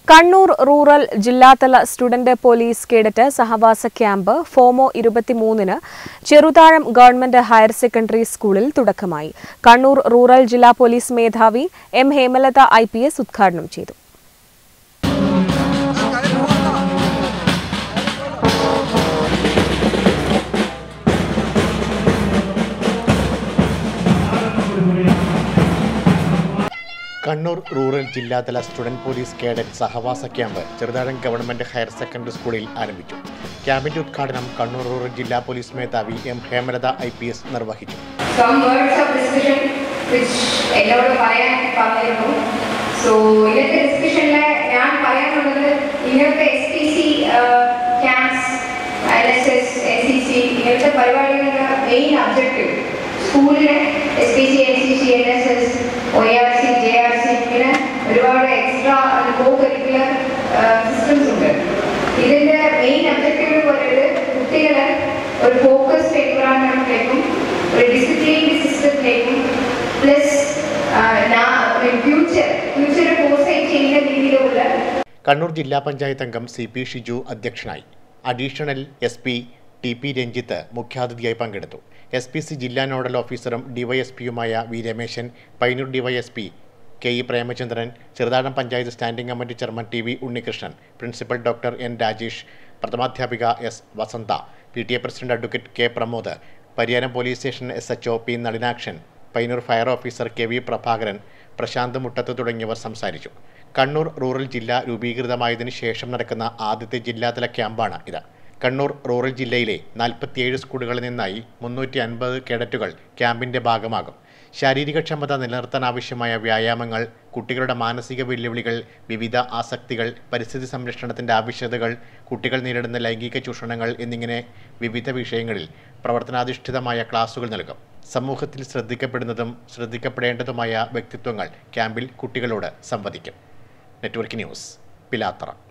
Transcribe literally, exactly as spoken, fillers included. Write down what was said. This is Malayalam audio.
കണ്ണൂർ റൂറൽ ജില്ലാതല സ്റ്റുഡന്റ് പോലീസ് കേഡറ്റ് സഹവാസ ക്യാമ്പ് ഫോമോ ഇരുപത്തിമൂന്നിന് ചെറുതാഴം ഗവൺമെന്റ് ഹയർ സെക്കൻഡറി സ്കൂളിൽ തുടക്കമായി. കണ്ണൂർ റൂറൽ ജില്ലാ പോലീസ് മേധാവി M Hemalatha I P S ഉദ്ഘാടനം ചെയ്തു. കണ്ണൂർ റൂറൽ ജില്ലാതല സ്റ്റുഡന്റ് പോലീസ് കേഡറ്റ് സഹവാസ camp Cheruthazham government higher secondary സ്കൂളിൽ ആരംഭിച്ചു. ക്യാമ്പിന്റെ ഉദ്ഘാടനം കണ്ണൂർ റൂറൽ ജില്ലാ പോലീസ് മേധാവി M Hemalatha I P S നിർവഹിച്ചു. സ്കൂളിലെ S P C, N C C, N S S, O R C, J R C ഇങ്ങനെ ഒരുപാട് എക്സ്ട്രാ കോ കരിക്കുലർ സിസ്റ്റംസ് ഉണ്ട്. ഇതിൻ്റെ മെയിൻ ഒബ്ജക്റ്റീവ് പറയുന്നത് കുട്ടികളെ ഒരു ഫോക്കസ്ഡ് എൻവയോൺമെന്റിലേക്കും ഒരു ഡിസിപ്ലിൻഡ് സിസ്റ്റത്തിലേക്കും പ്ലസ് ഫ്യൂച്ചർ ഫ്യൂച്ചറെ ഫോർസൈറ്റ് ചെയ്യുന്ന രീതിയിലുള്ള. കണ്ണൂർ ജില്ലാ പഞ്ചായത്ത് അംഗം സി പി ഷിജു അധ്യക്ഷനായി. Additional S P T P Ranjith മുഖ്യാതിഥിയായി പങ്കെടുത്തു. എസ് പി സി ജില്ലാ നോഡൽ ഓഫീസറും ഡിവൈഎസ്പിയുമായ V Rameshan, Payyanur DYSP K E Premachandran, Cheruthazham panchayat standing committee chairman T V Unnikrishnan, principal doctor N Rajesh, പ്രഥമാധ്യാപിക S Vasantha, P T A president advocate K Pramod, Pariyaram police station S H O P Nalinakshan, Payyanur fire officer K V Prabhakaran, Prashanth Muttath തുടങ്ങിയവർ സംസാരിച്ചു. കണ്ണൂർ റൂറൽ ജില്ല രൂപീകൃതമായതിനു ശേഷം നടക്കുന്ന ആദ്യത്തെ ജില്ലാതല ക്യാമ്പാണ് ഇത്. കണ്ണൂർ റൂറൽ ജില്ലയിലെ നാൽപ്പത്തിയേഴ് സ്കൂളുകളിൽ നിന്നായി മുന്നൂറ്റി അൻപത് കേഡറ്റുകൾ ക്യാമ്പിൻ്റെ ഭാഗമാകും. ശാരീരികക്ഷമത നിലനിർത്താനാവശ്യമായ വ്യായാമങ്ങൾ, കുട്ടികളുടെ മാനസിക വെല്ലുവിളികൾ, വിവിധ ആസക്തികൾ, പരിസ്ഥിതി സംരക്ഷണത്തിൻ്റെ ആവശ്യകതകൾ, കുട്ടികൾ നേരിടുന്ന ലൈംഗിക ചൂഷണങ്ങൾ എന്നിങ്ങനെ വിവിധ വിഷയങ്ങളിൽ പ്രവർത്തനാധിഷ്ഠിതമായ ക്ലാസുകൾ നൽകും. സമൂഹത്തിൽ ശ്രദ്ധിക്കപ്പെടുന്നതും ശ്രദ്ധിക്കപ്പെടേണ്ടതുമായ വ്യക്തിത്വങ്ങൾ ക്യാമ്പിൽ കുട്ടികളോട് സംവദിക്കും. Network news, Pilathara.